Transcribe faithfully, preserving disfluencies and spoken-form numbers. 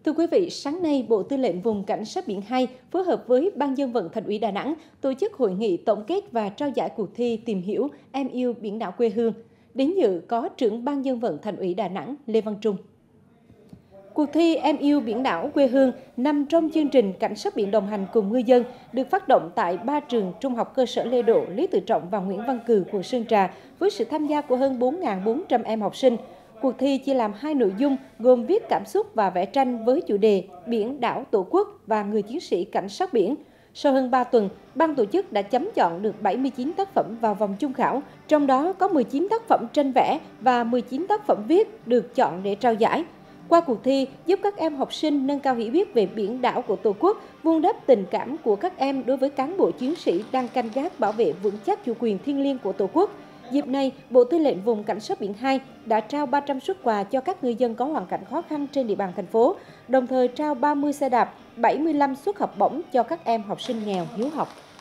Thưa quý vị, sáng nay, Bộ Tư lệnh Vùng Cảnh sát biển hai phối hợp với Ban Dân vận Thành ủy Đà Nẵng tổ chức hội nghị tổng kết và trao giải cuộc thi tìm hiểu Em yêu biển đảo quê hương. Đến dự có trưởng Ban Dân vận Thành ủy Đà Nẵng Lê Văn Trung. Cuộc thi Em yêu biển đảo quê hương nằm trong chương trình Cảnh sát biển đồng hành cùng ngư dân được phát động tại ba trường trung học cơ sở Lê Độ, Lý Tự Trọng và Nguyễn Văn Cừ, quận Sơn Trà với sự tham gia của hơn bốn nghìn bốn trăm em học sinh. Cuộc thi chia làm hai nội dung gồm viết cảm xúc và vẽ tranh với chủ đề Biển đảo Tổ quốc và Người chiến sĩ cảnh sát biển. Sau hơn ba tuần, ban tổ chức đã chấm chọn được bảy mươi chín tác phẩm vào vòng chung khảo, trong đó có mười chín tác phẩm tranh vẽ và mười chín tác phẩm viết được chọn để trao giải. Qua cuộc thi, giúp các em học sinh nâng cao hiểu biết về biển đảo của Tổ quốc, vun đắp tình cảm của các em đối với cán bộ chiến sĩ đang canh gác bảo vệ vững chắc chủ quyền thiêng liêng của Tổ quốc. Dịp này, Bộ Tư lệnh Vùng Cảnh sát biển hai đã trao ba trăm suất quà cho các ngư dân có hoàn cảnh khó khăn trên địa bàn thành phố, đồng thời trao ba mươi xe đạp, bảy mươi lăm suất học bổng cho các em học sinh nghèo hiếu học.